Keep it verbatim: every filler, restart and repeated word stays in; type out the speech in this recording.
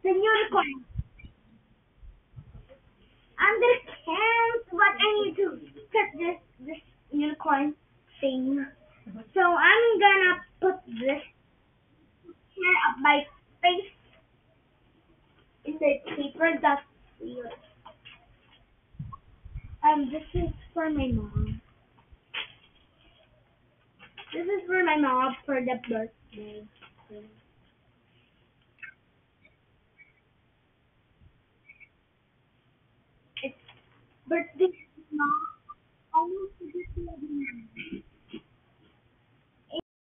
the unicorn. I'm gonna count, but I need to put this this unicorn thing. So I'm gonna put this here up my face in the paper that's here. Um, this is for my mom. This is for my mom for the birthday. It's birthday mom. Almost a birthday.